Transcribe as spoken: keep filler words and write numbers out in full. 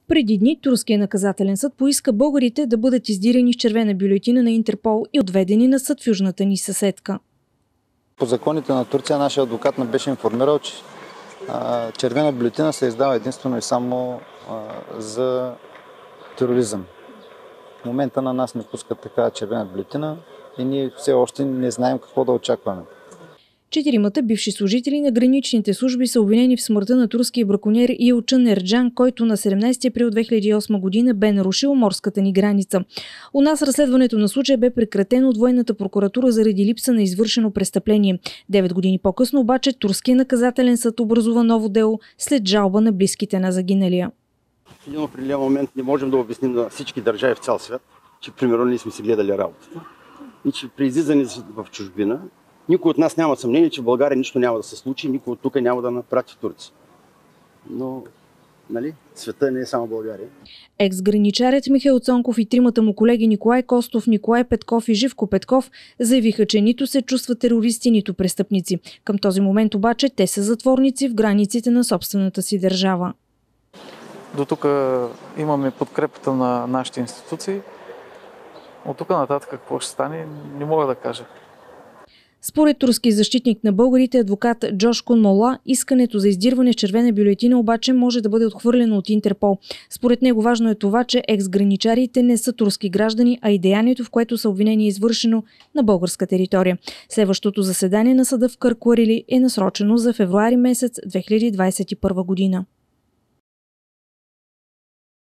Преди дни турския наказателен съд поиска българите да бъдат издирени с червена бюлетина на Интерпол и отведени на съд в южната ни съседка. По законите на Турция нашия адвокат ме беше информирал, че а, червена бюлетина се издава единствено и само а, за тероризъм. В момента на нас не пускат такава червена бюлетина и ние все още не знаем какво да очакваме. Четиримата бивши служители на граничните служби са обвинени в смъртта на турския браконьер Йылчын Ерджан, който на седемнадесети април две хиляди и осма година бе нарушил морската ни граница. У нас разследването на случая бе прекратено от военната прокуратура заради липса на извършено престъпление. Девет години по-късно обаче турския наказателен съд образува ново дело след жалба на близките на загиналия. В един определен момент не можем да обясним на всички държави в цял свят, че примерно ние сме си гледали работата и че при излизане в чужбина никой от нас няма съмнение, че в България нищо няма да се случи, никой от тук няма да напрати Турция. Но, нали, света не е само България. Екс-граничарят Михаил Цонков и тримата му колеги Николай Костов, Николай Петков и Живко Петков заявиха, че нито се чувстват терористи, нито престъпници. Към този момент обаче те са затворници в границите на собствената си държава. До тук имаме подкрепата на нашите институции. От тук нататък какво ще стане, не мога да кажа. Според турски защитник на българите, адвокат Джошкун Мола, искането за издирване с червена бюлетина обаче може да бъде отхвърлено от Интерпол. Според него важно е това, че екс-граничарите не са турски граждани, а и деянието, в което са обвинени, е извършено на българска територия. Следващото заседание на съда в Къркуарили е насрочено за февруари месец две хиляди двадесет и първа година.